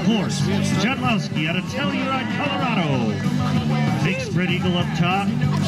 horse, Jodlowski out of Telluride, Colorado. Big spread eagle up top.